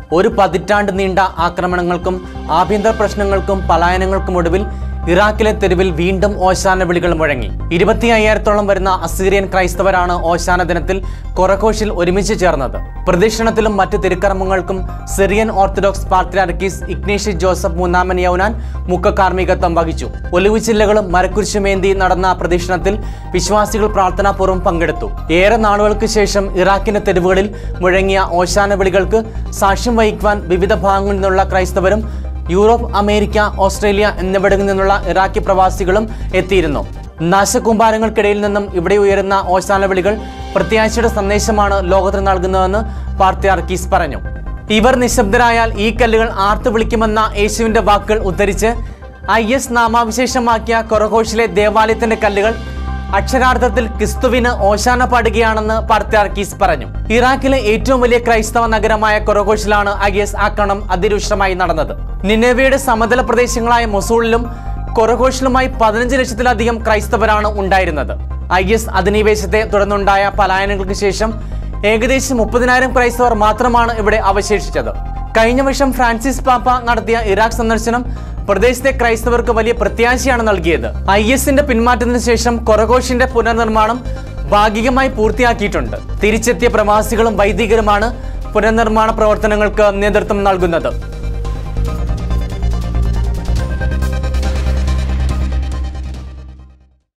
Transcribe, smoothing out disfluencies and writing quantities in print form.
ഒരു പതിറ്റാണ്ട് നീണ്ട ആക്രമണങ്ങൾക്കും ആഭ്യന്തര പ്രശ്നങ്ങൾക്കും പലായനങ്ങൾക്കും ഒടുവിൽ ഇറാഖിലെ തെരുവിൽ വീണ്ടും ഓശാന വിളികൾ മുഴങ്ങി. 25,000-ഓളം വരുന്ന അസീറിയൻ ക്രൈസ്തവരാണ് ഓശാന ദിനത്തിൽ കൊറഘോഷിൽ ഒരുമിച്ച് ചേർന്നത്. പ്രദക്ഷിണത്തിലും മറ്റ് തിരുക്കർമ്മങ്ങൾക്കും സിറിയൻ ഓർത്തഡോക്സ് പാത്രിയാർക്കീസ് ഇഗ്നേഷ്യസ് ജോസഫ് മൂന്നാമൻ യൗനാൻ മുഖകാർമ്മികത്വം വഹിച്ചു. ഒലിവുചില്ലകളും മരക്കുരിശുമേന്തി നടന്ന പ്രദക്ഷിണത്തിൽ വിശ്വാസികൾ പ്രാർത്ഥനാപൂർവ്വം പങ്കെടുത്തു. ഏറെ നാളുകൾക്ക് ശേഷം ഇറാഖിന്റെ തെരുവുകളിൽ മുഴങ്ങിയ ഓശാന വിളികൾക്ക് സാക്ഷ്യം വഹിക്കുവാൻ വിവിധ ഭാഗങ്ങളിൽ നിന്നുള്ള ക്രൈസ്തവരും യൂറോപ്പ്, അമേരിക്ക, ഓസ്ട്രേലിയ എന്നിവിടങ്ങളിൽ നിന്നുള്ള ഇറാഖി പ്രവാസികളും എത്തിയിരുന്നു. നാശകൂമ്പാരങ്ങൾക്കിടയിൽ നിന്നും ഇവിടെ ഉയരുന്ന ഓശാന വിളികൾ പ്രത്യാശയുടെ സന്ദേശമാണ് ലോകത്തിന് നൽകുന്നതെന്ന് പാത്രിയാർക്കീസ് പറഞ്ഞു. ഇവർ നിശബ്ദരായാൽ ഈ കല്ലുകൾ ആർത്തു വിളിക്കുമെന്ന യേശുവിന്റെ വാക്കുകൾ ഉദ്ധരിച്ച് IS നാമാവിശേഷമാക്കിയ കൊറഘോഷിലെ ദേവാലയത്തിന്റെ കല്ലുകൾ അക്ഷരാർത്ഥത്തിൽ ക്രിസ്തുവിന് ഓശാന പാടുകയാണെന്ന് പാത്രിയാർക്കീസ് പറഞ്ഞു. ഇറാഖിലെ ഏറ്റവും വലിയ ക്രൈസ്തവ നഗരമായ കൊറഘോഷിലാണ് IS ആക്രമണം അതിരൂക്ഷമായി നടന്നത്. നിനവേയുടെ സമതല പ്രദേശങ്ങളായ മൊസൂളിലും കൊറഘോഷിലുമായി 15 ലക്ഷത്തിലധികം ക്രൈസ്തവരാണ് ഉണ്ടായിരുന്നത്. IS അധിനിവേശത്തെ തുടർന്നുണ്ടായ പലായനങ്ങൾക്ക് ശേഷം ഏകദേശം 30,000 ക്രൈസ്തവർ മാത്രമാണ് ഇവിടെ അവശേഷിച്ചത്. കഴിഞ്ഞ വർഷം ഫ്രാൻസിസ് പാപ്പ നടത്തിയ ഇറാഖ് സന്ദർശനം പ്രദേശത്തെ ക്രൈസ്തവർക്ക് വലിയ പ്രത്യാശയാണ് നൽകിയത്. ISന്റെ പിന്മാറ്റത്തിന് ശേഷം കൊറഘോഷിന്റെ പുനർനിർമ്മാണം ഭാഗികമായി പൂർത്തിയാക്കിയിട്ടുണ്ട്. തിരിച്ചെത്തിയ പ്രവാസികളും വൈദികരുമാണ് പുനർനിർമ്മാണ പ്രവർത്തനങ്ങൾക്ക് നേതൃത്വം നൽകുന്നത്.